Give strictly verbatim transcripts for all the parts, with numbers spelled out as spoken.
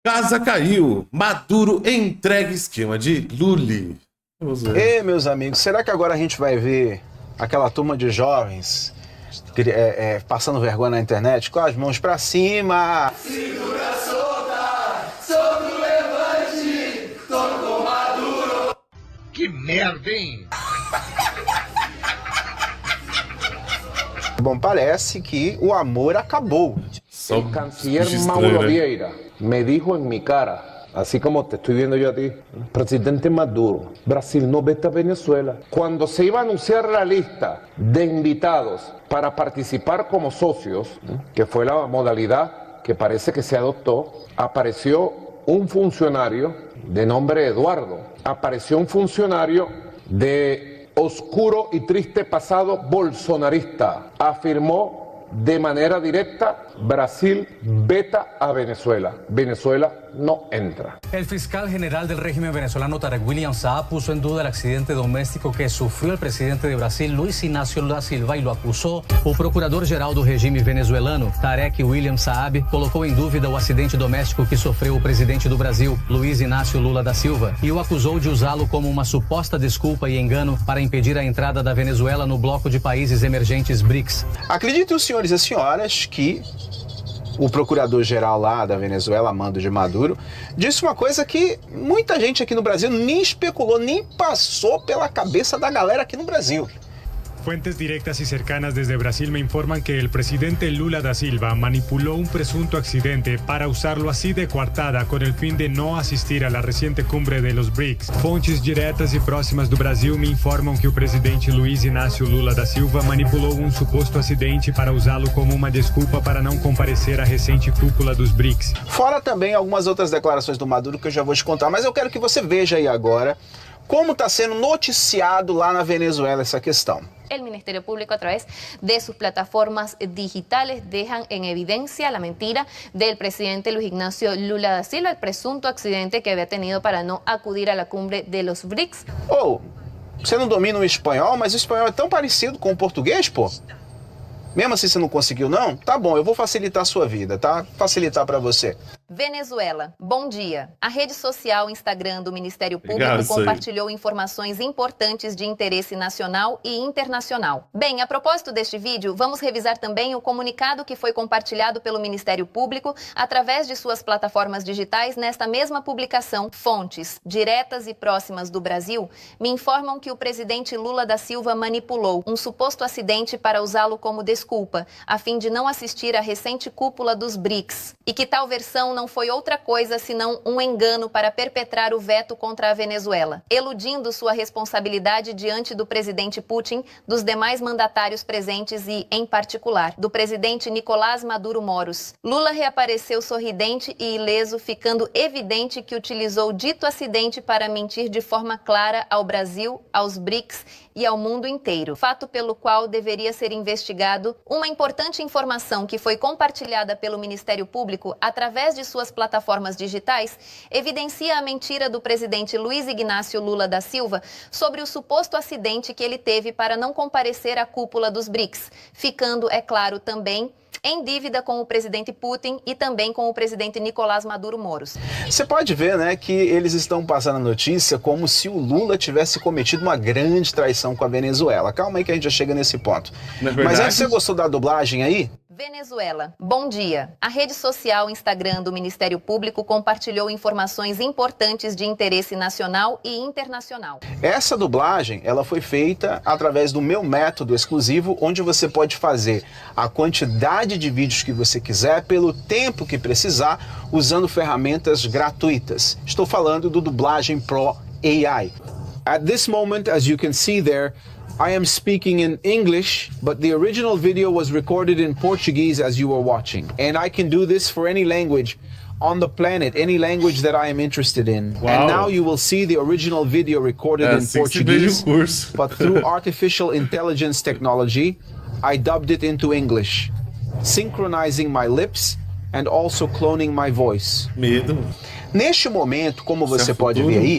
Casa caiu. Maduro entrega esquema de Lully. Ei, meus amigos, será que agora a gente vai ver aquela turma de jovens é, é, passando vergonha na internet com as mãos pra cima? Cintura solta, sobre o levante, todo com Maduro. Que merda, hein? Bom, parece que o amor acabou. El canciller Mauro Vieira me dijo en mi cara, así como te estoy viendo yo a ti, presidente Maduro, Brasil no vete a Venezuela. Cuando se iba a anunciar la lista de invitados para participar como socios, que fue la modalidad que parece que se adoptó, apareció un funcionario de nombre Eduardo, apareció un funcionario de oscuro y triste pasado bolsonarista, afirmó de manera directa, Brasil veta a Venezuela. Venezuela no entra. El fiscal general del régimen venezolano, Tarek William Saab, puso en duda el accidente doméstico que sufrió el presidente de Brasil, Luiz Inácio Lula da Silva, y lo acusó. O procurador-geral do regime venezuelano, Tarek William Saab, colocou em dúvida o acidente doméstico que sofreu o presidente do Brasil, Luiz Inácio Lula da Silva, e o acusou de usá-lo como uma suposta desculpa e engano para impedir a entrada da Venezuela no bloco de países emergentes BRICS. Acreditem os senhores e senhoras que o procurador-geral lá da Venezuela, Mando de Maduro, disse uma coisa que muita gente aqui no Brasil nem especulou, nem passou pela cabeça da galera aqui no Brasil. Fuentes directas y cercanas desde Brasil me informan que el presidente Lula da Silva manipuló un presunto accidente para usarlo así de coartada con el fin de no asistir a la reciente cumbre de los BRICS. Fontes diretas e próximas do Brasil me informam que o presidente Luiz Inácio Lula da Silva manipulou um suposto acidente para usá-lo como uma desculpa para não comparecer à recente cúpula dos BRICS. Fora também algumas outras declarações do Maduro que eu já vou te contar, mas eu quero que você veja aí agora como está sendo noticiado lá na Venezuela essa questão. El Ministerio Público, a través de sus plataformas digitales, dejan en evidencia la mentira del presidente Luiz Inácio Lula da Silva, el presunto accidente que había tenido para no acudir a la cumbre de los BRICS. Oh, você não domina o espanhol, mas o espanhol é tão parecido com o português, pô. Mesmo assim você não conseguiu, não? Tá bom, eu vou facilitar a sua vida, tá? Facilitar para você. Venezuela, bom dia. A rede social Instagram do Ministério Público Obrigado, compartilhou informações importantes de interesse nacional e internacional. Bem, a propósito deste vídeo, vamos revisar também o comunicado que foi compartilhado pelo Ministério Público através de suas plataformas digitais nesta mesma publicação. Fontes diretas e próximas do Brasil me informam que o presidente Lula da Silva manipulou um suposto acidente para usá-lo como desculpa, a fim de não assistir à recente cúpula dos BRICS, e que tal versão não foi outra coisa senão um engano para perpetrar o veto contra a Venezuela, eludindo sua responsabilidade diante do presidente Putin, dos demais mandatários presentes e, em particular, do presidente Nicolás Maduro Moros. Lula reapareceu sorridente e ileso, ficando evidente que utilizou dito acidente para mentir de forma clara ao Brasil, aos BRICS e ao mundo inteiro, fato pelo qual deveria ser investigado. Uma importante informação que foi compartilhada pelo Ministério Público através de suas plataformas digitais evidencia a mentira do presidente Luiz Inácio Lula da Silva sobre o suposto acidente que ele teve para não comparecer à cúpula dos BRICS, ficando, é claro, também em dívida com o presidente Putin e também com o presidente Nicolás Maduro Moros. Você pode ver, né, que eles estão passando a notícia como se o Lula tivesse cometido uma grande traição com a Venezuela. Calma aí que a gente já chega nesse ponto. Mas antes, você gostou da dublagem aí? Venezuela, bom dia. A rede social Instagram do Ministério Público compartilhou informações importantes de interesse nacional e internacional. Essa dublagem, ela foi feita através do meu método exclusivo, onde você pode fazer a quantidade de vídeos que você quiser, pelo tempo que precisar, usando ferramentas gratuitas. Estou falando do Dublagem Pro A I. At this moment, as you can see there, I am speaking in English, but the original video was recorded in Portuguese as you were watching. And I can do this for any language on the planet, any language that I am interested in. Wow. And now you will see the original video recorded É, in Portuguese, but through artificial intelligence technology, I dubbed it into English, synchronizing my lips and also cloning my voice. Medo. Neste momento, como você Isso é pode futuro. ver aí,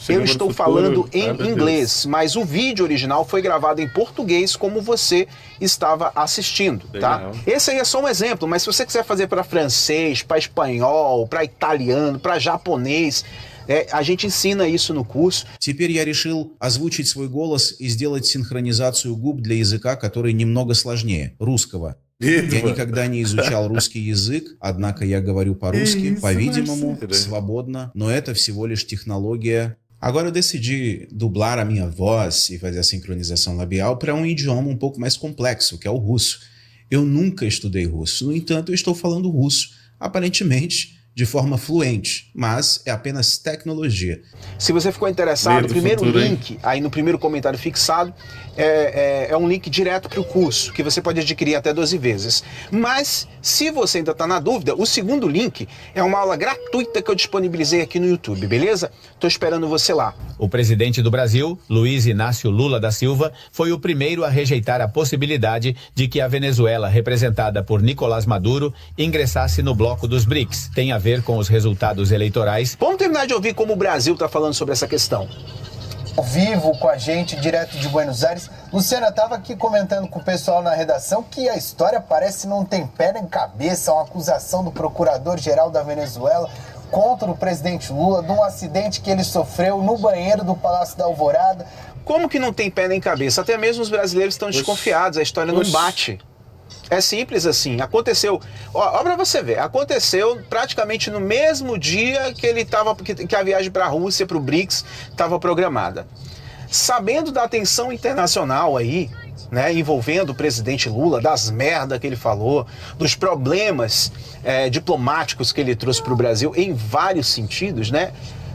Eu estou falando em inglês, mas o vídeo original foi gravado em português, como você estava assistindo, tá? Esse aí é só um exemplo, mas se você quiser fazer para francês, para espanhol, para italiano, para japonês, é, a gente ensina isso no curso. Теперь я решил озвучить свой голос и сделать синхронизацию губ для языка, который немного сложнее русского. Я никогда не изучал русский язык, однако я говорю по-русски, по-видимому, свободно, но это всего лишь технология. Agora eu decidi dublar a minha voz e fazer a sincronização labial para um idioma um pouco mais complexo, que é o russo. Eu nunca estudei russo, no entanto eu estou falando russo, aparentemente de forma fluente, mas é apenas tecnologia. Se você ficou interessado, o primeiro futuro, link, hein? Aí no primeiro comentário fixado, é, é, é um link direto para o curso, que você pode adquirir até doze vezes. Mas, se você ainda está na dúvida, o segundo link é uma aula gratuita que eu disponibilizei aqui no YouTube, beleza? Estou esperando você lá. O presidente do Brasil, Luiz Inácio Lula da Silva, foi o primeiro a rejeitar a possibilidade de que a Venezuela, representada por Nicolás Maduro, ingressasse no bloco dos BRICS. Tem a ver com os resultados eleitorais. Vamos terminar de ouvir como o Brasil está falando sobre essa questão. Ao vivo com a gente, direto de Buenos Aires. Luciana, estava aqui comentando com o pessoal na redação que a história parece não tem pé nem cabeça. Uma acusação do procurador-geral da Venezuela contra o presidente Lula de um acidente que ele sofreu no banheiro do Palácio da Alvorada. Como que não tem pé nem cabeça? Até mesmo os brasileiros estão desconfiados, a história não bate. É simples assim, aconteceu, ó, ó pra você ver, aconteceu praticamente no mesmo dia que ele tava, que, que a viagem para a Rússia, para o BRICS, estava programada. Sabendo da atenção internacional aí, né, envolvendo o presidente Lula, das merdas que ele falou, dos problemas é, diplomáticos que ele trouxe para o Brasil em vários sentidos, né,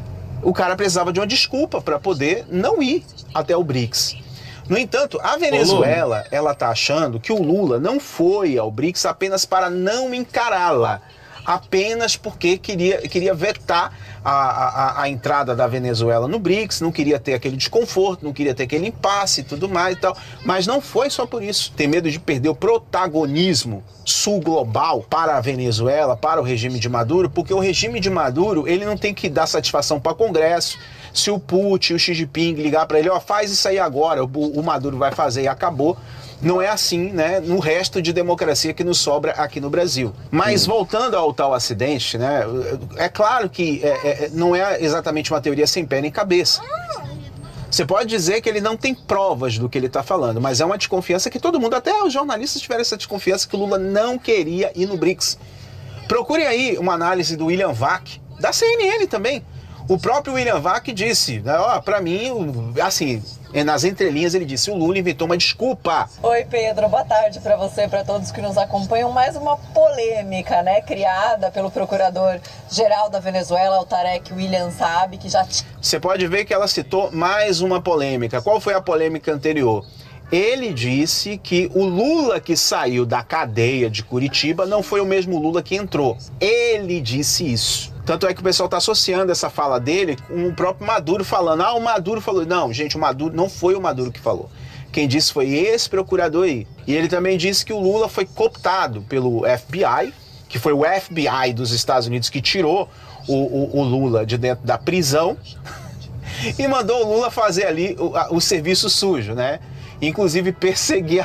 o cara precisava de uma desculpa para poder não ir até o BRICS. No entanto, a Venezuela, ela tá achando que o Lula não foi ao BRICS apenas para não encará-la, apenas porque queria, queria vetar a, a, a entrada da Venezuela no BRICS, não queria ter aquele desconforto, não queria ter aquele impasse e tudo mais e tal. Mas não foi só por isso. Tem medo de perder o protagonismo sul global para a Venezuela, para o regime de Maduro, porque o regime de Maduro, ele não tem que dar satisfação para o Congresso. Se o Putin, o Xi Jinping ligar para ele, ó, faz isso aí agora, o, o Maduro vai fazer e acabou. Não é assim, né, no resto de democracia que nos sobra aqui no Brasil. Mas voltando ao tal acidente, né, é claro que é, é, não é exatamente uma teoria sem pé nem cabeça. Você pode dizer que ele não tem provas do que ele está falando, mas é uma desconfiança que todo mundo, até os jornalistas tiveram essa desconfiança que o Lula não queria ir no BRICS. Procurem aí uma análise do William Vac, da C N N também. O próprio William Vac disse, né, ó, pra mim, assim, nas entrelinhas ele disse, o Lula inventou uma desculpa. Oi, Pedro, boa tarde pra você, pra todos que nos acompanham. Mais uma polêmica, né, criada pelo procurador-geral da Venezuela, o Tarek William Saab, que já... Você pode ver que ela citou mais uma polêmica. Qual foi a polêmica anterior? Ele disse que o Lula que saiu da cadeia de Curitiba não foi o mesmo Lula que entrou. Ele disse isso. Tanto é que o pessoal está associando essa fala dele com o próprio Maduro falando. Ah, o Maduro falou. Não, gente, o Maduro não foi o Maduro que falou. Quem disse foi esse procurador aí. E ele também disse que o Lula foi cooptado pelo F B I, que foi o F B I dos Estados Unidos que tirou o, o, o Lula de dentro da prisão e mandou o Lula fazer ali o, a, o serviço sujo, né? Inclusive perseguir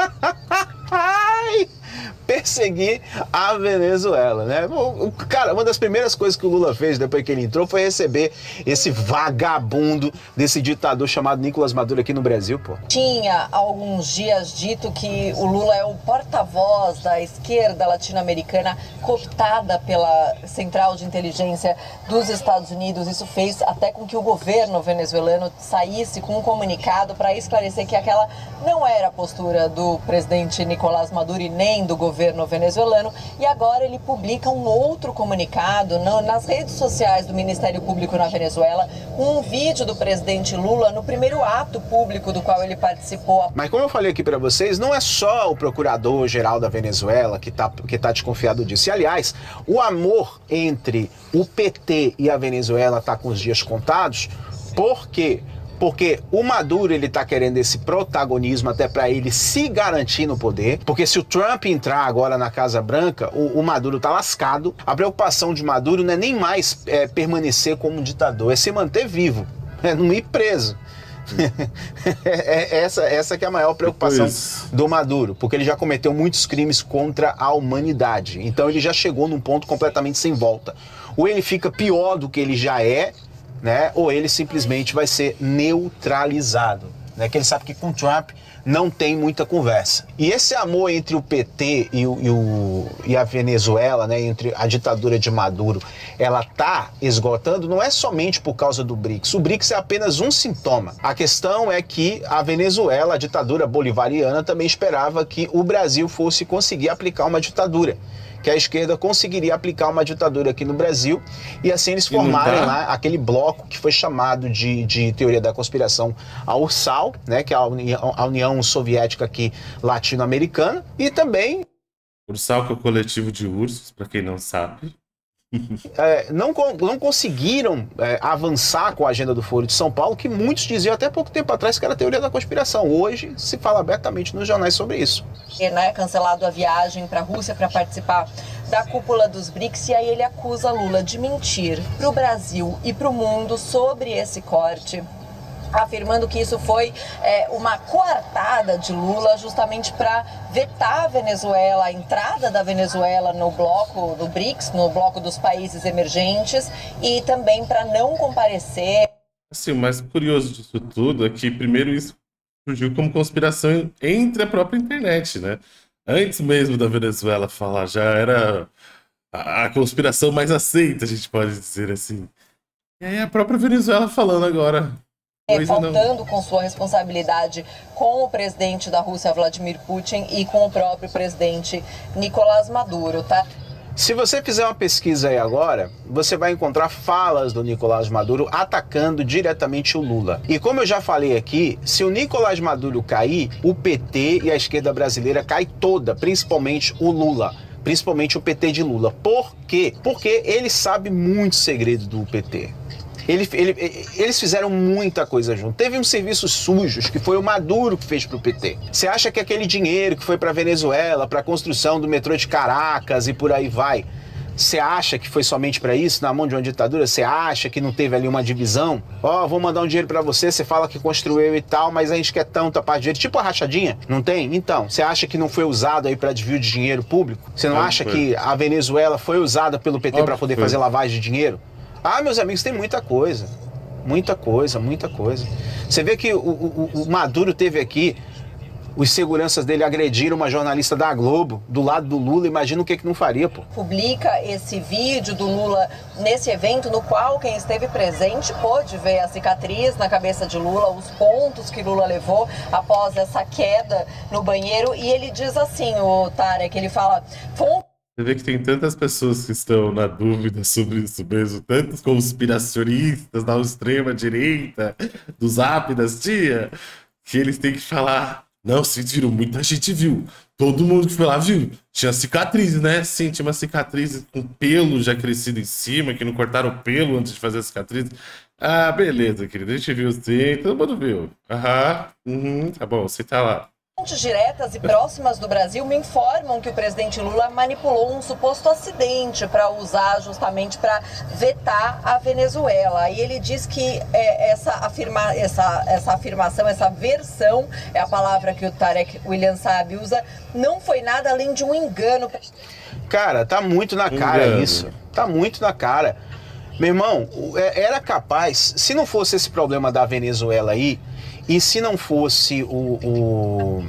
Ai! perseguir a Venezuela, né? Cara, uma das primeiras coisas que o Lula fez depois que ele entrou foi receber esse vagabundo desse ditador chamado Nicolás Maduro aqui no Brasil, pô. Tinha há alguns dias dito que o Lula é o porta-voz da esquerda latino-americana cooptada pela Central de Inteligência dos Estados Unidos. Isso fez até com que o governo venezuelano saísse com um comunicado para esclarecer que aquela não era a postura do presidente Nicolás Maduro e nem do governo governo venezuelano, e agora ele publica um outro comunicado no, nas redes sociais do Ministério Público na Venezuela, com um vídeo do presidente Lula no primeiro ato público do qual ele participou. Mas como eu falei aqui para vocês, não é só o procurador-geral da Venezuela que tá, que tá desconfiado disso. E, aliás, o amor entre o P T e a Venezuela tá com os dias contados. Por quê? Porque o Maduro, ele tá querendo esse protagonismo até para ele se garantir no poder. Porque se o Trump entrar agora na Casa Branca, o, o Maduro tá lascado. A preocupação de Maduro não é nem mais é, permanecer como um ditador, é se manter vivo. é não ir preso. é, essa, essa que é a maior preocupação do Maduro, porque ele já cometeu muitos crimes contra a humanidade. Então ele já chegou num ponto completamente sem volta. Ou ele fica pior do que ele já é, né? Ou ele simplesmente vai ser neutralizado, né? Que ele sabe que com Trump não tem muita conversa. E esse amor entre o P T e, o, e, o, e a Venezuela, né, entre a ditadura de Maduro, ela tá esgotando, não é somente por causa do BRICS. O BRICS é apenas um sintoma. A questão é que a Venezuela, a ditadura bolivariana, também esperava que o Brasil fosse conseguir aplicar uma ditadura, que a esquerda conseguiria aplicar uma ditadura aqui no Brasil, e assim eles formarem lá aquele bloco que foi chamado de, de teoria da conspiração, a URSAL, né, que é a União, a União Soviética aqui latino-americana, e também... URSAL, que é o coletivo de ursos, para quem não sabe. É, não, não conseguiram é, avançar com a agenda do Foro de São Paulo, que muitos diziam até pouco tempo atrás que era teoria da conspiração. Hoje se fala abertamente nos jornais sobre isso. E, né, cancelado a viagem para a Rússia para participar da cúpula dos BRICS, e aí ele acusa Lula de mentir para o Brasil e para o mundo sobre esse corte, afirmando que isso foi é, uma coartada de Lula justamente para vetar a Venezuela, a entrada da Venezuela no bloco do BRICS, no bloco dos países emergentes, e também para não comparecer. Assim, o mais curioso disso tudo é que primeiro isso surgiu como conspiração entre a própria internet, né? Antes mesmo da Venezuela falar, já era a, a conspiração mais aceita, a gente pode dizer assim. E aí a própria Venezuela falando agora... É, faltando com sua responsabilidade com o presidente da Rússia, Vladimir Putin, e com o próprio presidente Nicolás Maduro, tá? Se você fizer uma pesquisa aí agora, você vai encontrar falas do Nicolás Maduro atacando diretamente o Lula. E como eu já falei aqui, se o Nicolás Maduro cair, o P T e a esquerda brasileira cai toda, principalmente o Lula. Principalmente o P T de Lula. Por quê? Porque ele sabe muito segredo do P T. Ele, ele, eles fizeram muita coisa junto. Teve uns serviços sujos que foi o Maduro que fez pro P T. Você acha que aquele dinheiro que foi pra Venezuela, pra construção do metrô de Caracas e por aí vai, você acha que foi somente pra isso, na mão de uma ditadura? Você acha que não teve ali uma divisão? Ó, oh, vou mandar um dinheiro pra você, você fala que construiu e tal, mas a gente quer tanta parte de dinheiro. Tipo a rachadinha, não tem? Então, você acha que não foi usado aí pra desvio de dinheiro público? Você não acha que a Venezuela foi usada pelo P T pra poder fazer lavagem de dinheiro? Ah, meus amigos, tem muita coisa, muita coisa, muita coisa. Você vê que o, o, o Maduro teve aqui, os seguranças dele agrediram uma jornalista da Globo, do lado do Lula, imagina o que que não faria, pô. Publica esse vídeo do Lula nesse evento, no qual quem esteve presente pôde ver a cicatriz na cabeça de Lula, os pontos que Lula levou após essa queda no banheiro, e ele diz assim, o Tarek, ele fala... Você vê que tem tantas pessoas que estão na dúvida sobre isso mesmo, tantos conspiracionistas da extrema-direita, do Zap, das tia, que eles têm que falar, não, vocês viram, muita gente viu, todo mundo que foi lá viu, tinha cicatrizes, né? Sim, tinha uma cicatriz com pelo já crescido em cima, que não cortaram o pelo antes de fazer a cicatriz. Ah, beleza, querido, a gente viu sim, todo mundo viu. Aham, uhum, tá bom, você tá lá. Fontes diretas e próximas do Brasil me informam que o presidente Lula manipulou um suposto acidente para usar justamente para vetar a Venezuela. E ele diz que é, essa, afirma, essa, essa afirmação, essa versão, é a palavra que o Tarek William Saab usa, não foi nada além de um engano. Cara, tá muito na cara Engano. isso. Tá muito na cara. Meu irmão, era capaz, se não fosse esse problema da Venezuela aí, e se não fosse o, o,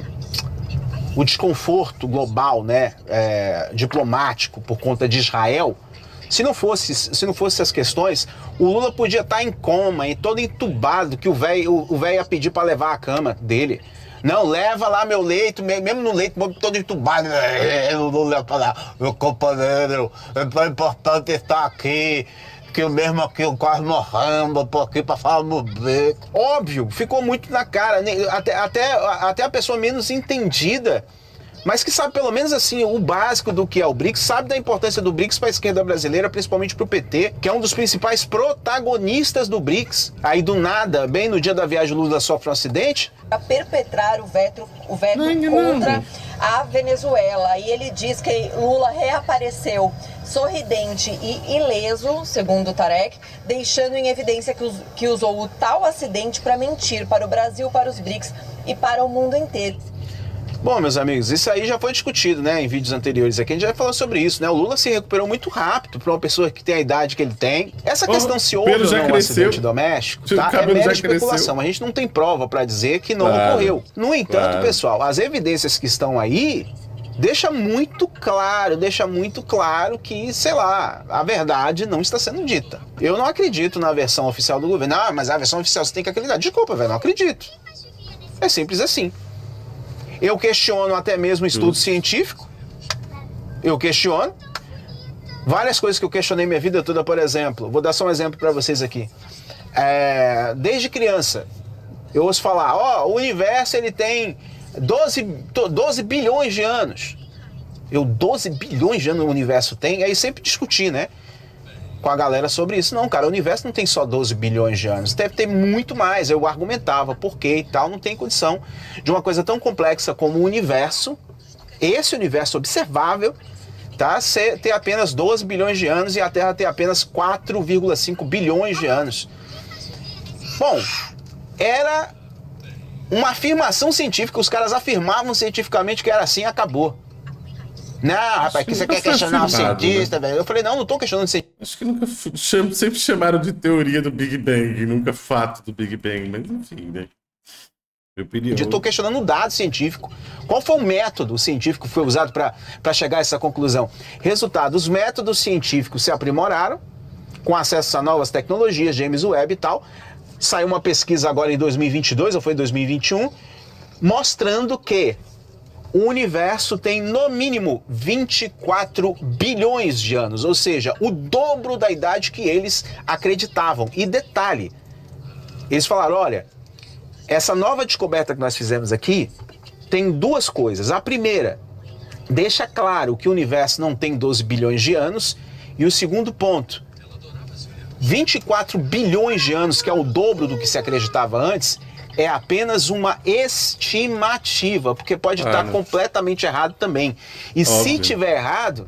o desconforto global, né, é, diplomático por conta de Israel, se não fosse, se não fosse essas questões, o Lula podia estar em coma e todo entubado, que o velho o velho ia pedir para levar a cama dele. Não, leva lá meu leito, mesmo no leito, todo entubado. Eu não levo para lá, meu companheiro, é importante estar aqui. Que eu mesmo aqui, eu quase morrendo, tô aqui pra falar no beco. Óbvio, ficou muito na cara. Até, até, até a pessoa menos entendida mas que sabe pelo menos assim o básico do que é o BRICS, sabe da importância do BRICS para a esquerda brasileira, principalmente para o P T, que é um dos principais protagonistas do BRICS. Aí do nada, bem no dia da viagem, Lula sofre um acidente. Para perpetrar o veto, o veto contra a Venezuela. E ele diz que Lula reapareceu sorridente e ileso, segundo Tarek, deixando em evidência que, us, que usou o tal acidente para mentir para o Brasil, para os BRICS e para o mundo inteiro. Bom, meus amigos, isso aí já foi discutido, né, em vídeos anteriores aqui, a gente já falou sobre isso, né, o Lula se recuperou muito rápido para uma pessoa que tem a idade que ele tem. Essa questão oh, se houve ou não um acidente doméstico, tá? É mera especulação, a gente não tem prova para dizer que não claro, ocorreu. No entanto, claro. pessoal, as evidências que estão aí deixa muito claro, deixa muito claro que, sei lá, a verdade não está sendo dita. Eu não acredito na versão oficial do governo. Ah, mas a versão oficial você tem que acreditar. Desculpa, velho, não acredito. É simples assim. Eu questiono até mesmo estudo científico. Eu questiono. Várias coisas que eu questionei minha vida toda, por exemplo. Vou dar só um exemplo para vocês aqui. É, desde criança, eu ouço falar, ó, o universo ele tem doze bilhões de anos. Eu, doze bilhões de anos o universo tem? Aí sempre discuti, né? Com a galera sobre isso. Não, cara, o universo não tem só doze bilhões de anos, deve ter muito mais. Eu argumentava por quê e tal, não tem condição de uma coisa tão complexa como o universo, esse universo observável, tá, ser, ter apenas doze bilhões de anos e a Terra ter apenas quatro vírgula cinco bilhões de anos. Bom, era uma afirmação científica, os caras afirmavam cientificamente que era assim, acabou. Não, rapaz, que você quer questionar o cientista, né? velho? Eu falei, não, não tô questionando o cientista. Acho que nunca cham, sempre chamaram de teoria do Big Bang, nunca fato do Big Bang, mas enfim, né? Minha opinião. Eu tô questionando o dado científico. Qual foi o método científico que foi usado para chegar a essa conclusão? Resultado, os métodos científicos se aprimoraram, com acesso a novas tecnologias, James Webb e tal. Saiu uma pesquisa agora em dois mil e vinte e dois, ou foi em dois mil e vinte e um, mostrando que o universo tem no mínimo vinte e quatro bilhões de anos, ou seja, o dobro da idade que eles acreditavam. E detalhe, eles falaram, olha, essa nova descoberta que nós fizemos aqui tem duas coisas. A primeira, deixa claro que o universo não tem doze bilhões de anos, e o segundo ponto, vinte e quatro bilhões de anos, que é o dobro do que se acreditava antes, é apenas uma estimativa, porque pode ah, estar completamente errado também. E óbvio. Se tiver errado,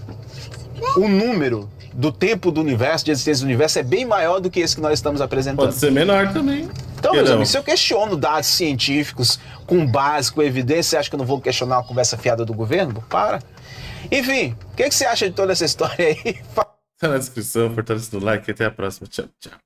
o número do tempo do universo, de existência do universo, é bem maior do que esse que nós estamos apresentando. Pode ser menor também. Então, meus amigos, se eu questiono dados científicos com base, com evidência, você acha que eu não vou questionar uma conversa fiada do governo? Para. Enfim, o que, que você acha de toda essa história aí? Tá na descrição, fortalecendo o like e até a próxima. Tchau, tchau.